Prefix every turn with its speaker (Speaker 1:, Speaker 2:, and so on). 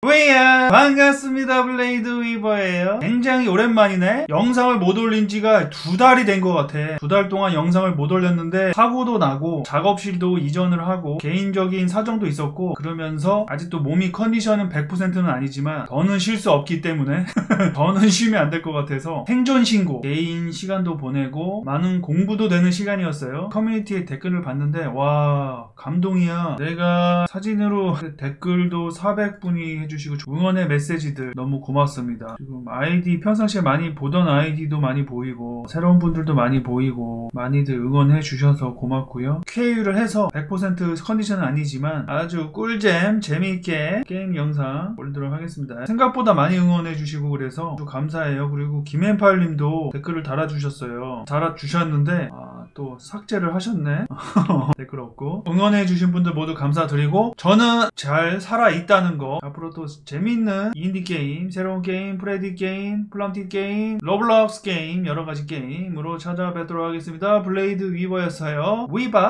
Speaker 1: 왜야 반갑습니다. 블레이드 위버예요. 굉장히 오랜만이네. 영상을 못 올린 지가 2달이 된 것 같아. 2달 동안 영상을 못 올렸는데 사고도 나고 작업실도 이전을 하고 개인적인 사정도 있었고 그러면서 아직도 몸이 컨디션은 100%는 아니지만 더는 쉴 수 없기 때문에 더는 쉬면 안 될 것 같아서 생존 신고 개인 시간도 보내고 많은 공부도 되는 시간이었어요. 커뮤니티에 댓글을 봤는데 와 감동이야. 내가 사진으로 댓글도 400분이 해주시고 응원의 메시지들 너무 고맙습니다. 지금 아이디 평상시에 많이 보던 아이디도 많이 보이고 새로운 분들도 많이 보이고 많이들 응원해 주셔서 고맙고요. QA를 해서 100% 컨디션은 아니지만 아주 꿀잼 재미있게 게임 영상 올리도록 하겠습니다. 생각보다 많이 응원해 주시고 그래서 아주 감사해요. 그리고 김앤팔님도 댓글을 달아주셨어요. 달아주셨는데 또 삭제를 하셨네. 댓글 없고 응원해 주신 분들 모두 감사드리고 저는 잘 살아있다는 거 앞으로 또 재밌는 인디게임, 새로운 게임, 프레디 게임, 플럼티 게임, 로블록스 게임 여러가지 게임으로 찾아뵙도록 하겠습니다. 블레이드 위버였어요. 위바